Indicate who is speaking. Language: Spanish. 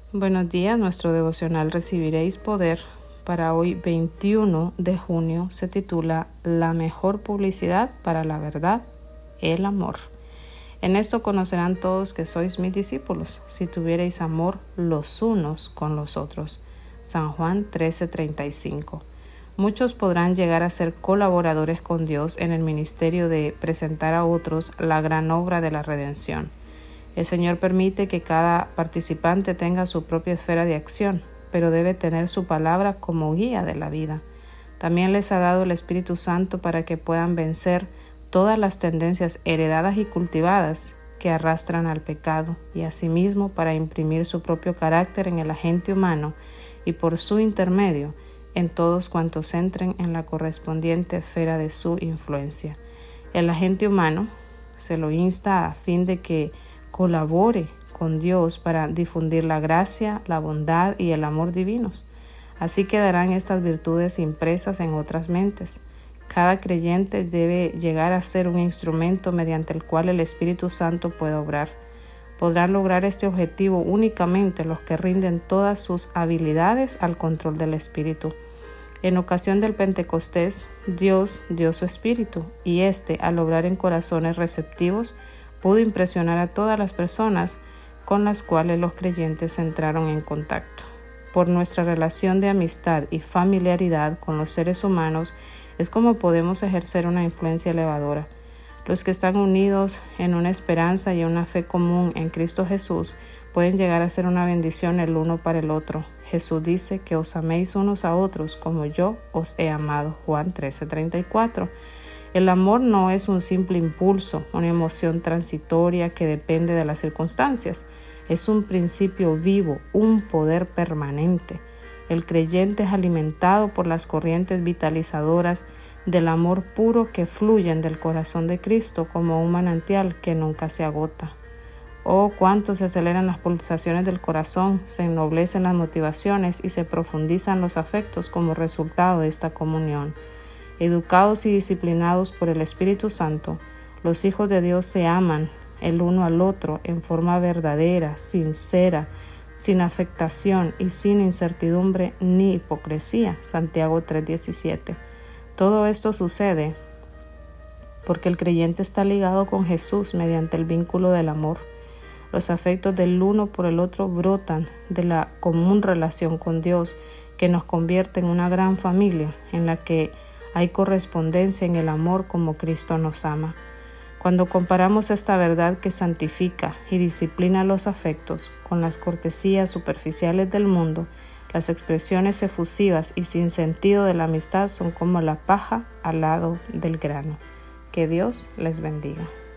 Speaker 1: Buenos días, nuestro devocional Recibiréis Poder para hoy 21 de junio se titula La mejor publicidad para la verdad, el amor. En esto conocerán todos que sois mis discípulos, si tuviereis amor los unos con los otros. San Juan 13:35. Muchos podrán llegar a ser colaboradores con Dios en el ministerio de presentar a otros la gran obra de la redención. El Señor permite que cada participante tenga su propia esfera de acción, pero debe tener su palabra como guía de la vida. También les ha dado el Espíritu Santo para que puedan vencer todas las tendencias heredadas y cultivadas que arrastran al pecado, y asimismo para imprimir su propio carácter en el agente humano y por su intermedio en todos cuantos entren en la correspondiente esfera de su influencia. El agente humano se lo insta a fin de que colabore con Dios para difundir la gracia, la bondad y el amor divinos. Así quedarán estas virtudes impresas en otras mentes. Cada creyente debe llegar a ser un instrumento mediante el cual el Espíritu Santo puede obrar. Podrán lograr este objetivo únicamente los que rinden todas sus habilidades al control del Espíritu. En ocasión del Pentecostés, Dios dio su Espíritu, y al obrar en corazones receptivos, pudo impresionar a todas las personas con las cuales los creyentes entraron en contacto. Por nuestra relación de amistad y familiaridad con los seres humanos es como podemos ejercer una influencia elevadora. Los que están unidos en una esperanza y una fe común en Cristo Jesús pueden llegar a ser una bendición el uno para el otro. Jesús dice que os améis unos a otros como yo os he amado. Juan 13:34. El amor no es un simple impulso, una emoción transitoria que depende de las circunstancias. Es un principio vivo, un poder permanente. El creyente es alimentado por las corrientes vitalizadoras del amor puro que fluyen del corazón de Cristo como un manantial que nunca se agota. Oh, cuánto se aceleran las pulsaciones del corazón, se ennoblecen las motivaciones y se profundizan los afectos como resultado de esta comunión. Educados y disciplinados por el Espíritu Santo, los hijos de Dios se aman el uno al otro en forma verdadera, sincera, sin afectación y sin incertidumbre ni hipocresía. Santiago 3:17. Todo esto sucede porque el creyente está ligado con Jesús mediante el vínculo del amor. Los afectos del uno por el otro brotan de la común relación con Dios, que nos convierte en una gran familia en la que hay correspondencia en el amor como Cristo nos ama. Cuando comparamos esta verdad que santifica y disciplina los afectos con las cortesías superficiales del mundo, las expresiones efusivas y sin sentido de la amistad son como la paja al lado del grano. Que Dios les bendiga.